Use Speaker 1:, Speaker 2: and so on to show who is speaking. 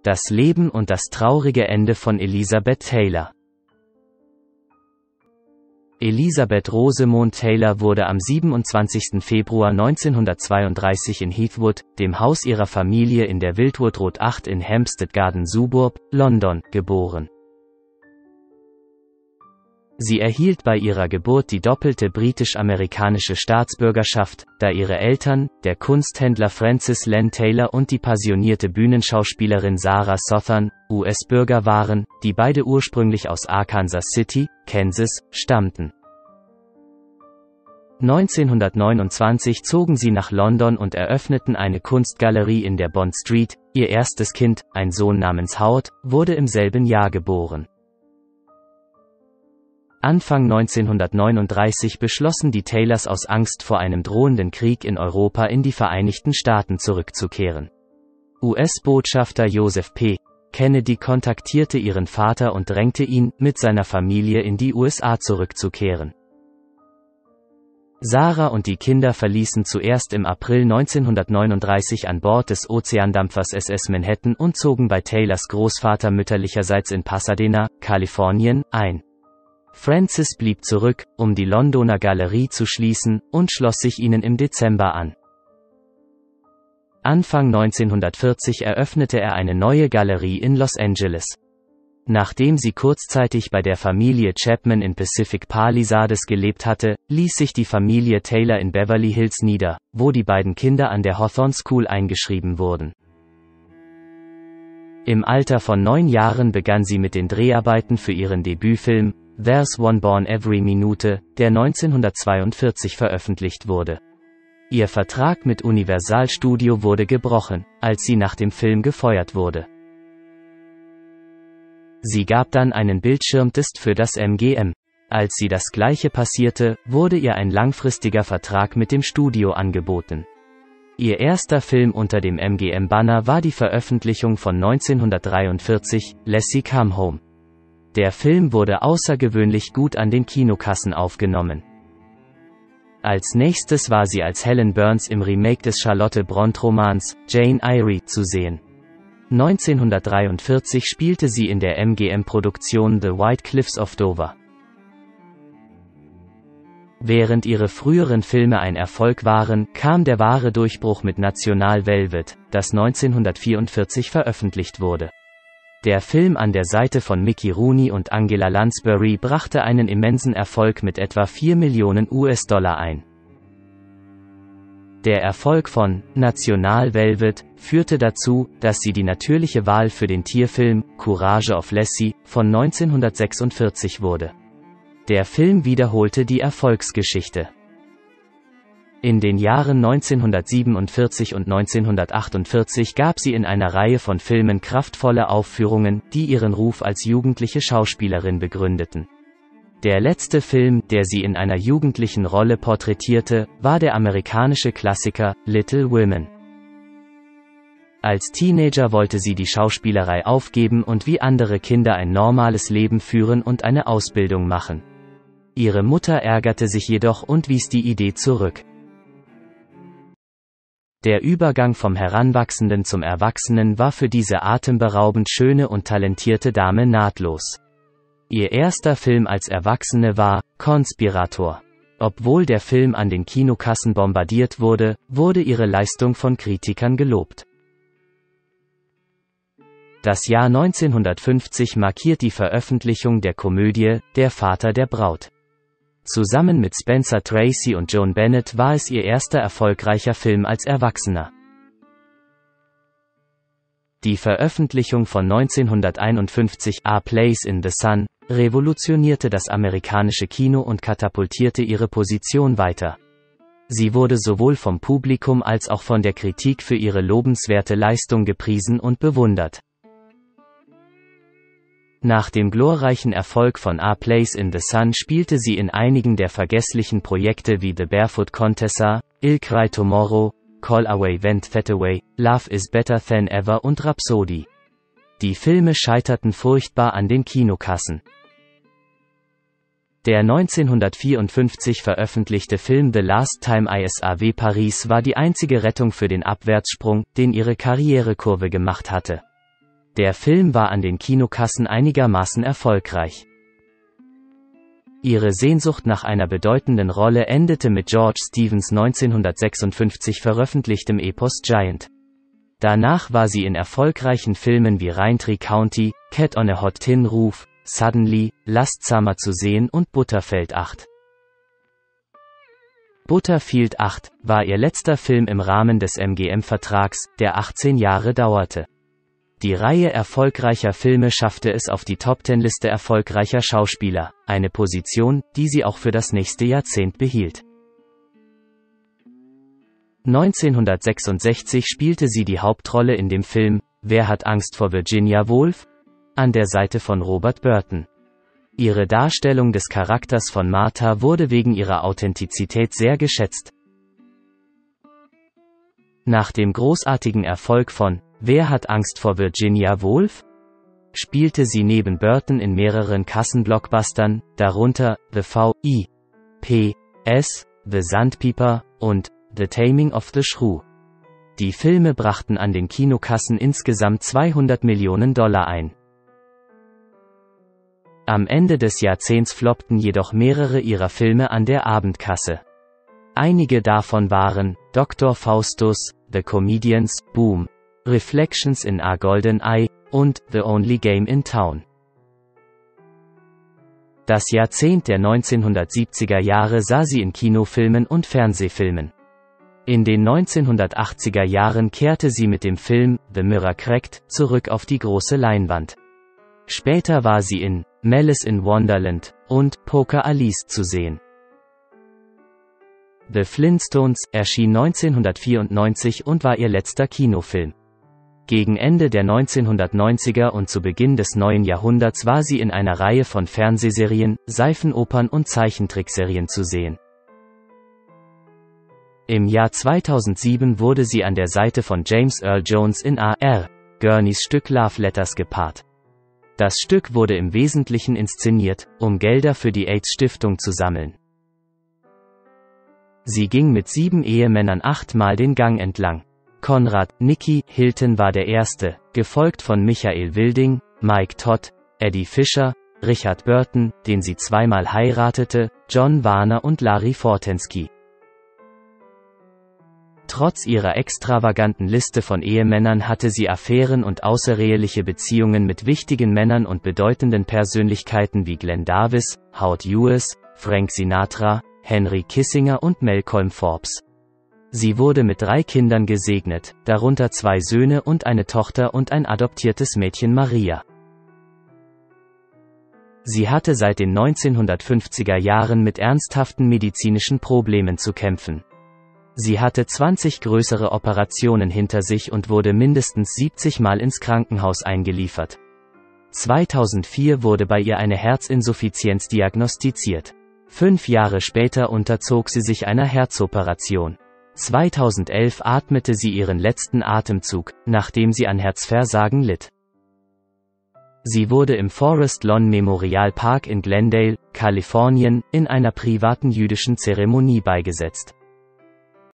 Speaker 1: Das Leben und das traurige Ende von Elizabeth Taylor. Elizabeth Rosamond Taylor wurde am 27. Februar 1932 in Heathwood, dem Haus ihrer Familie in der Wildwood Road 8 in Hampstead Garden Suburb, London, geboren. Sie erhielt bei ihrer Geburt die doppelte britisch-amerikanische Staatsbürgerschaft, da ihre Eltern, der Kunsthändler Francis Len Taylor und die passionierte Bühnenschauspielerin Sarah Southern, US-Bürger waren, die beide ursprünglich aus Arkansas City, Kansas, stammten. 1929 zogen sie nach London und eröffneten eine Kunstgalerie in der Bond Street. Ihr erstes Kind, ein Sohn namens Howard, wurde im selben Jahr geboren. Anfang 1939 beschlossen die Taylors aus Angst vor einem drohenden Krieg in Europa in die Vereinigten Staaten zurückzukehren. US-Botschafter Joseph P. Kennedy kontaktierte ihren Vater und drängte ihn, mit seiner Familie in die USA zurückzukehren. Sarah und die Kinder verließen zuerst im April 1939 an Bord des Ozeandampfers SS Manhattan und zogen bei Taylors Großvater mütterlicherseits in Pasadena, Kalifornien, ein. Francis blieb zurück, um die Londoner Galerie zu schließen, und schloss sich ihnen im Dezember an. Anfang 1940 eröffnete er eine neue Galerie in Los Angeles. Nachdem sie kurzzeitig bei der Familie Chapman in Pacific Palisades gelebt hatte, ließ sich die Familie Taylor in Beverly Hills nieder, wo die beiden Kinder an der Hawthorne School eingeschrieben wurden. Im Alter von 9 Jahren begann sie mit den Dreharbeiten für ihren Debütfilm There's One Born Every Minute, der 1942 veröffentlicht wurde. Ihr Vertrag mit Universal Studio wurde gebrochen, als sie nach dem Film gefeuert wurde. Sie gab dann einen Bildschirmtest für das MGM. Als sie das Gleiche passierte, wurde ihr ein langfristiger Vertrag mit dem Studio angeboten. Ihr erster Film unter dem MGM-Banner war die Veröffentlichung von 1943, Lassie Come Home. Der Film wurde außergewöhnlich gut an den Kinokassen aufgenommen. Als nächstes war sie als Helen Burns im Remake des Charlotte-Brontë-Romans, Jane Eyre, zu sehen. 1943 spielte sie in der MGM-Produktion The White Cliffs of Dover. Während ihre früheren Filme ein Erfolg waren, kam der wahre Durchbruch mit National Velvet, das 1944 veröffentlicht wurde. Der Film an der Seite von Mickey Rooney und Angela Lansbury brachte einen immensen Erfolg mit etwa 4 Millionen US-Dollar ein. Der Erfolg von National Velvet führte dazu, dass sie die natürliche Wahl für den Tierfilm Courage of Lassie von 1946 wurde. Der Film wiederholte die Erfolgsgeschichte. In den Jahren 1947 und 1948 gab sie in einer Reihe von Filmen kraftvolle Aufführungen, die ihren Ruf als jugendliche Schauspielerin begründeten. Der letzte Film, der sie in einer jugendlichen Rolle porträtierte, war der amerikanische Klassiker Little Women. Als Teenager wollte sie die Schauspielerei aufgeben und wie andere Kinder ein normales Leben führen und eine Ausbildung machen. Ihre Mutter ärgerte sich jedoch und wies die Idee zurück. Der Übergang vom Heranwachsenden zum Erwachsenen war für diese atemberaubend schöne und talentierte Dame nahtlos. Ihr erster Film als Erwachsene war Conspirator. Obwohl der Film an den Kinokassen bombardiert wurde, wurde ihre Leistung von Kritikern gelobt. Das Jahr 1950 markiert die Veröffentlichung der Komödie Der Vater der Braut. Zusammen mit Spencer Tracy und Joan Bennett war es ihr erster erfolgreicher Film als Erwachsener. Die Veröffentlichung von 1951 A Place in the Sun revolutionierte das amerikanische Kino und katapultierte ihre Position weiter. Sie wurde sowohl vom Publikum als auch von der Kritik für ihre lobenswerte Leistung gepriesen und bewundert. Nach dem glorreichen Erfolg von A Place in the Sun spielte sie in einigen der vergesslichen Projekte wie The Barefoot Contessa, I'll Cry Tomorrow, Call Away Went Away, Love is Better Than Ever und Rhapsody. Die Filme scheiterten furchtbar an den Kinokassen. Der 1954 veröffentlichte Film The Last Time I Saw Paris war die einzige Rettung für den Abwärtssprung, den ihre Karrierekurve gemacht hatte. Der Film war an den Kinokassen einigermaßen erfolgreich. Ihre Sehnsucht nach einer bedeutenden Rolle endete mit George Stevens 1956 veröffentlichtem Epos Giant. Danach war sie in erfolgreichen Filmen wie Raintree County, Cat on a Hot Tin Roof, Suddenly, Last Summer zu sehen und Butterfield 8. Butterfield 8 war ihr letzter Film im Rahmen des MGM-Vertrags, der 18 Jahre dauerte. Die Reihe erfolgreicher Filme schaffte es auf die Top-10-Liste erfolgreicher Schauspieler, eine Position, die sie auch für das nächste Jahrzehnt behielt. 1966 spielte sie die Hauptrolle in dem Film Wer hat Angst vor Virginia Woolf? An der Seite von Robert Burton. Ihre Darstellung des Charakters von Martha wurde wegen ihrer Authentizität sehr geschätzt. Nach dem großartigen Erfolg von Wer hat Angst vor Virginia Woolf? Spielte sie neben Burton in mehreren Kassenblockbustern, darunter The V.I.P.S., The Sandpiper und The Taming of the Shrew. Die Filme brachten an den Kinokassen insgesamt $200 Millionen ein. Am Ende des Jahrzehnts floppten jedoch mehrere ihrer Filme an der Abendkasse. Einige davon waren Dr. Faustus, The Comedians, Boom, Reflections in a Golden Eye und The Only Game in Town. Das Jahrzehnt der 1970er Jahre sah sie in Kinofilmen und Fernsehfilmen. In den 1980er Jahren kehrte sie mit dem Film The Mirror Cracked zurück auf die große Leinwand. Später war sie in Malice in Wonderland und Poker Alice zu sehen. The Flintstones erschien 1994 und war ihr letzter Kinofilm. Gegen Ende der 1990er und zu Beginn des neuen Jahrhunderts war sie in einer Reihe von Fernsehserien, Seifenopern und Zeichentrickserien zu sehen. Im Jahr 2007 wurde sie an der Seite von James Earl Jones in A.R. Gurneys Stück Love Letters gepaart. Das Stück wurde im Wesentlichen inszeniert, um Gelder für die AIDS-Stiftung zu sammeln. Sie ging mit 7 Ehemännern 8-mal den Gang entlang. Conrad Nicky Hilton war der erste, gefolgt von Michael Wilding, Mike Todd, Eddie Fisher, Richard Burton, den sie 2-mal heiratete, John Warner und Larry Fortensky. Trotz ihrer extravaganten Liste von Ehemännern hatte sie Affären und außereheliche Beziehungen mit wichtigen Männern und bedeutenden Persönlichkeiten wie Glenn Davis, Howard Hughes, Frank Sinatra, Henry Kissinger und Malcolm Forbes. Sie wurde mit 3 Kindern gesegnet, darunter 2 Söhne und eine Tochter und ein adoptiertes Mädchen Maria. Sie hatte seit den 1950er Jahren mit ernsthaften medizinischen Problemen zu kämpfen. Sie hatte 20 größere Operationen hinter sich und wurde mindestens 70 Mal ins Krankenhaus eingeliefert. 2004 wurde bei ihr eine Herzinsuffizienz diagnostiziert. 5 Jahre später unterzog sie sich einer Herzoperation. 2011 atmete sie ihren letzten Atemzug, nachdem sie an Herzversagen litt. Sie wurde im Forest Lawn Memorial Park in Glendale, Kalifornien, in einer privaten jüdischen Zeremonie beigesetzt.